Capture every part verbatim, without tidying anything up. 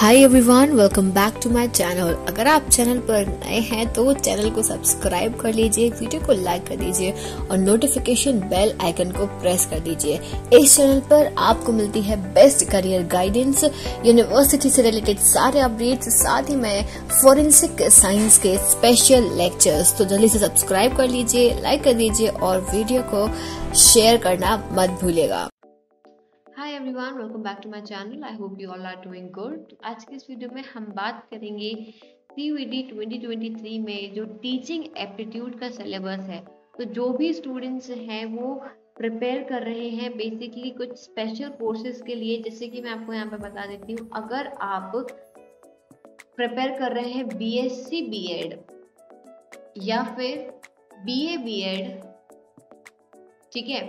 Hi everyone, welcome back to my channel. अगर आप channel पर नए हैं तो चैनल को सब्सक्राइब कर लीजिए, वीडियो को लाइक कर दीजिए और नोटिफिकेशन बेल आइकन को प्रेस कर दीजिए। इस चैनल पर आपको मिलती है बेस्ट करियर गाइडेंस, यूनिवर्सिटी से रिलेटेड सारे अपडेट्स, साथ ही में फोरेंसिक साइंस के स्पेशल लेक्चर्स। तो जल्दी से सब्सक्राइब कर लीजिए, लाइक कर दीजिए और वीडियो को शेयर करना मत भूलिएगा। Hi everyone, welcome back to my channel. I hope you all are doing good. आज की इस वीडियो में हम बात करेंगे C U E T twenty twenty three में जो टीचिंग एप्टीट्यूड का सिलेबस है। तो जो भी स्टूडेंट्स हैं वो प्रिपेयर कर रहे हैं बेसिकली कुछ स्पेशल कोर्सेज के लिए। जैसे कि मैं आपको यहाँ पे बता देती हूँ, अगर आप प्रिपेयर कर रहे हैं B S C B Ed या फिर बी ए बी एड, ठीक है,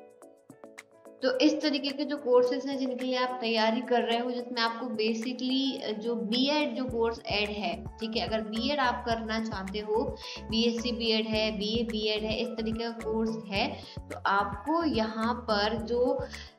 तो इस तरीके के जो कोर्सेज हैं जिनके लिए आप तैयारी कर रहे हो, जिसमें आपको बेसिकली जो बीएड जो कोर्स एड है, ठीक है, अगर बीएड आप करना चाहते हो, बीएससी बीएड है, बीए बीएड है, इस तरीके का कोर्स है, तो आपको यहाँ पर जो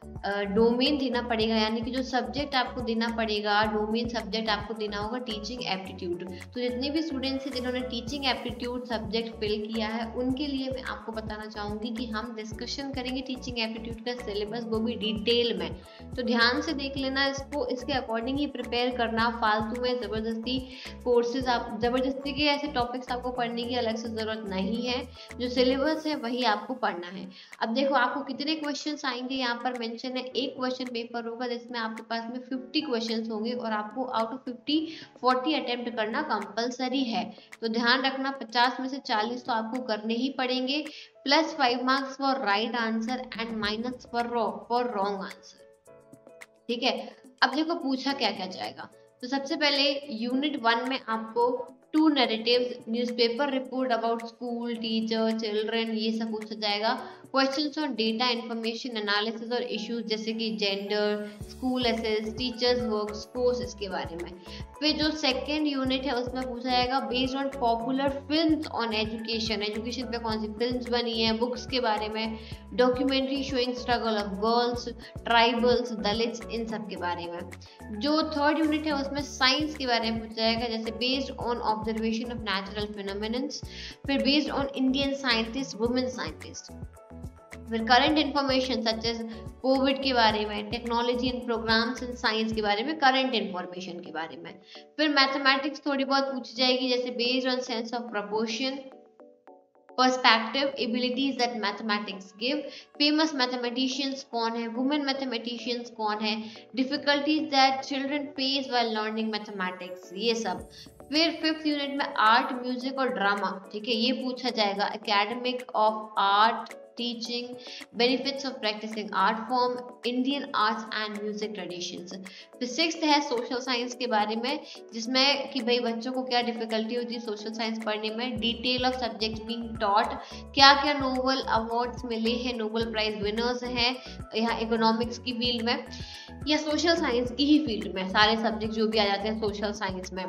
डोमेन देना पड़ेगा, यानी कि जो सब्जेक्ट आपको देना पड़ेगा, डोमेन सब्जेक्ट आपको देना होगा टीचिंग एप्टीट्यूड। तो जितने भी स्टूडेंट्स हैं जिन्होंने टीचिंग एप्टीट्यूड सब्जेक्ट फिल किया है, उनके लिए मैं आपको बताना चाहूँगी कि हम डिस्कशन करेंगे टीचिंग एप्टीट्यूड का सिलेबस, वो भी डिटेल में। तो ध्यान से देख लेना इसको, इसके अकॉर्डिंग ही प्रिपेयर करना। फालतू में ज़बरदस्ती कोर्सेज आप ज़बरदस्ती के ऐसे टॉपिक्स आपको पढ़ने की अलग से ज़रूरत नहीं है। जो सिलेबस है वही आपको पढ़ना है। अब देखो आपको कितने क्वेश्चंस आएंगे, यहाँ पर मेंशन है एक क्वेश्चन पेपर होगा जिसमें आपके पास में फिफ्टी क्वेश्चंस होंगे और आपको out of fifty forty attempt करना कंपलसरी है। तो ध्यान रखना, पचास में से चालीस तो आपको करने ही पड़ेंगे, plus five marks for right answer and minus four for wrong answer, ठीक है। अब देखो पूछा क्या क्या जाएगा। तो सबसे पहले यूनिट वन में आपको two narratives, newspaper report about school, teacher, children, ये सब पूछा जाएगा। Questions on data information analysis और इश्यूज जैसे कि gender, school access, teachers work force, इसके बारे में। फिर जो सेकेंड यूनिट है उसमें पूछा जाएगा based on popular films on education, education पे कौन सी फिल्म्स बनी है, बुक्स के बारे में, documentary showing struggle of girls, tribals, Dalits, इन सब के बारे में। जो थर्ड यूनिट है उसमें साइंस के बारे में पूछा जाएगा, जैसे based on observation of natural phenomenons, फिर based on Indian scientist, women scientist, फिर current information such as covid के बारे में, technology in programmes in science के बारे में, करंट इंफॉर्मेशन के बारे में। फिर मैथमेटिक्स थोड़ी बहुत पूछी जाएगी, जैसे based on sense of proportion, perspective, abilities that mathematics give, famous mathematicians कौन है, वुमेन मैथमेटिशियंस कौन है, difficulties that children face while learning mathematics, ये सब। फिर फिफ्थ यूनिट में आर्ट, म्यूजिक और ड्रामा, ठीक है, ये पूछा जाएगा। Academic of art teaching, benefits of practising art form, Indian arts and music traditions. फिर सिक्स्थ है सोशल साइंस के बारे में, जिसमें कि भाई बच्चों को क्या डिफिकल्टी होती है सोशल साइंस पढ़ने में, detail of subject being taught, क्या क्या नोबल अवार्ड्स मिले हैं, नोबल प्राइज विनर्स हैं यहाँ इकोनॉमिक्स की फील्ड में या सोशल साइंस की ही फील्ड में, सारे सब्जेक्ट जो भी आ जाते हैं सोशल साइंस में।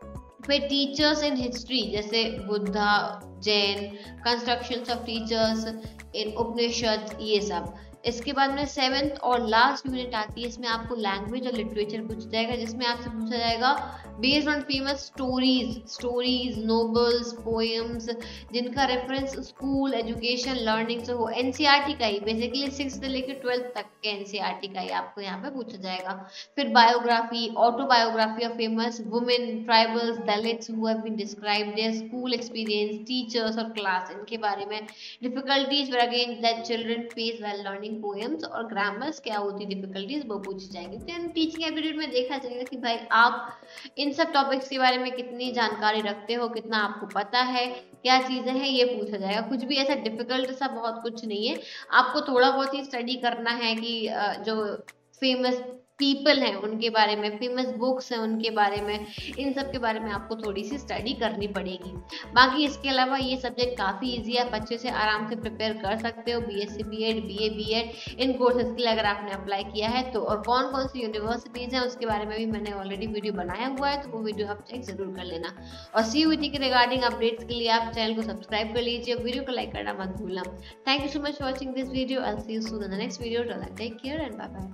फिर टीचर्स इन हिस्ट्री, जैसे Buddha, Jain, constructions of teachers in Upanishad, ये सब। इसके बाद में सेवेंथ और लास्ट यूनिट आती है, इसमें आपको लैंग्वेज और लिटरेचर पूछा जाएगा, जिसमें आपसे पूछा जाएगा based on famous stories, stories, novels, poems जिनका रेफरेंस स्कूल, एजुकेशन, लर्निंग से हो, एनसीईआरटी का ही, बेसिकली सिक्स से लेकर ट्वेल्थ तक के एनसीईआरटी का ही आपको यहाँ पे पूछा जाएगा। फिर biography, autobiography of famous women, tribals, Dalits who have been described, their school experience, teachers और क्लास, इनके बारे में। Difficulties for again that children face while learning poems और ग्रामर्स, क्या होती डिफिकल्टीज वो पूछी जाएंगी। तो टीचिंग एप्टीट्यूड में देखा जाएगा कि भाई आप इन सब टॉपिक्स के बारे में कितनी जानकारी रखते हो, कितना आपको पता है, क्या चीजें हैं, ये पूछा जाएगा। कुछ भी ऐसा डिफिकल्ट सा बहुत कुछ नहीं है, आपको थोड़ा बहुत ही स्टडी करना है कि जो फेमस पीपल हैं उनके बारे में, फेमस बुक्स हैं उनके बारे में, इन सब के बारे में आपको थोड़ी सी स्टडी करनी पड़ेगी। बाकी इसके अलावा ये सब्जेक्ट काफ़ी इजी है, आप अच्छे से आराम से प्रिपेयर कर सकते हो। बीएससी बीएड, बीए बीएड, इन कोर्सेज के लिए अगर आपने अप्लाई किया है तो। और कौन कौन सी यूनिवर्सिटीज़ हैं उसके बारे में भी मैंने ऑलरेडी वीडियो बनाया हुआ है, तो वो वीडियो आप चेक जरूर कर लेना। और सी यू ई टी के रिगार्डिंग अपडेट्स के लिए आप चैनल को सब्सक्राइब कर लीजिए, वीडियो को लाइक करना मत भूलना। Thank you so much for watching this video. I will see you soon in the next video. Take care and bye bye.